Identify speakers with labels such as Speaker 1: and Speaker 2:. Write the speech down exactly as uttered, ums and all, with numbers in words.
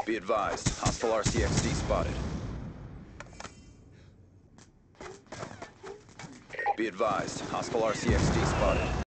Speaker 1: Be advised, hostile R C X D spotted. Be advised, hostile R C X D spotted.